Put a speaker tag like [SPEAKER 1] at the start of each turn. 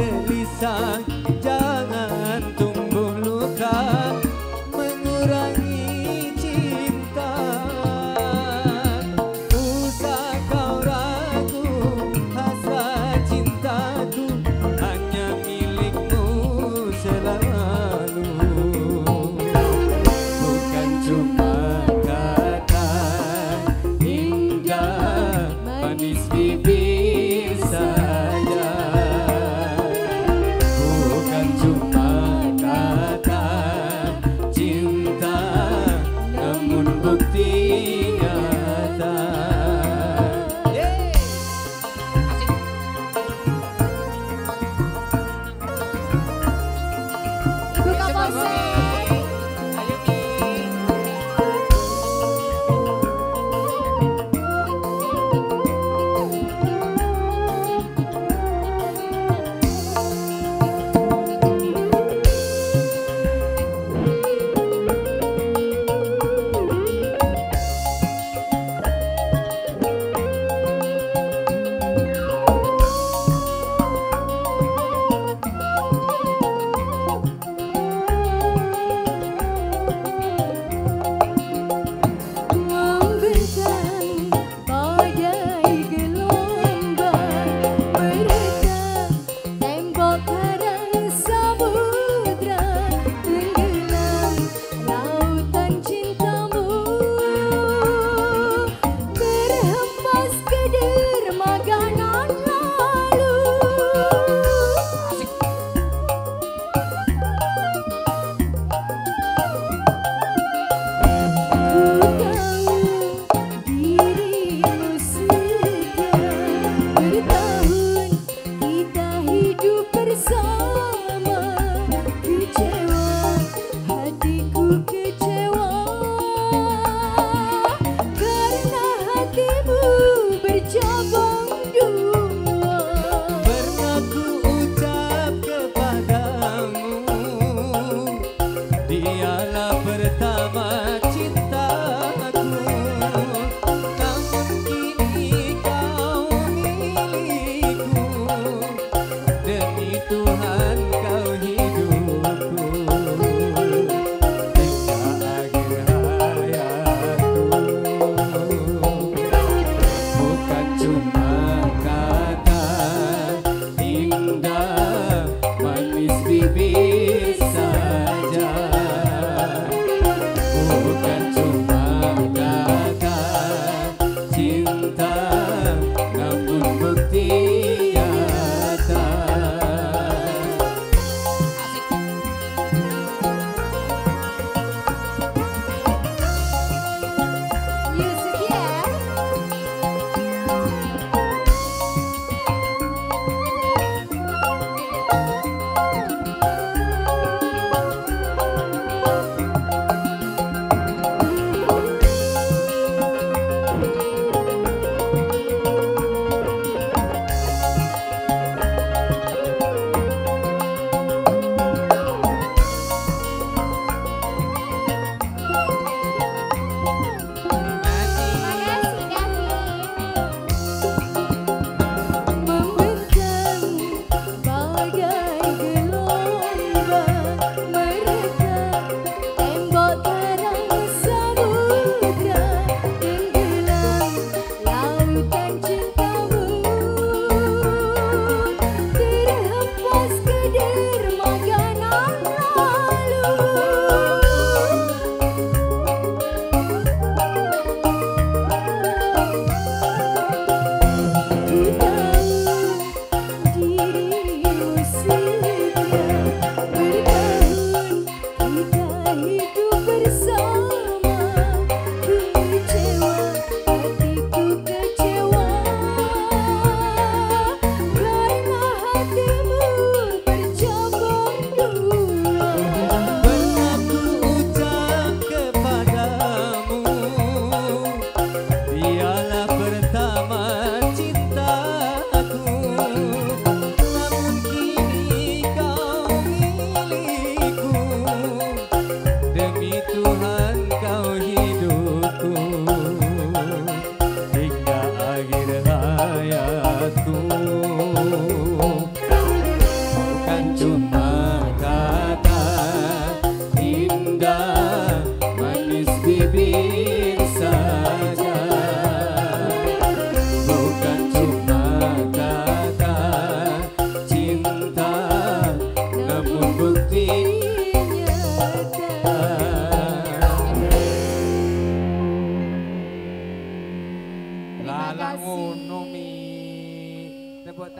[SPEAKER 1] gelisah, jangan tumbuh luka, mengurangi cinta. Usah kau ragu, hasrat cintaku hanya milikmu selalu. Bukan cuma kata indah manis bibir saja, bukan cuma kata cinta, namun bukti nyata.
[SPEAKER 2] Ibu Kapolsek.
[SPEAKER 1] Dialah pertama cintaku, namun kini kau milikku. Demi Tuhan kau hidupku hingga akhir hayatku. Bukan cuma kata indah manis bibir saja, bukan cuma kata cinta, namun bukti nyata.
[SPEAKER 2] Yusuf ya. Terima
[SPEAKER 1] Lalang
[SPEAKER 2] kasih.
[SPEAKER 1] ngono mi. Tepuk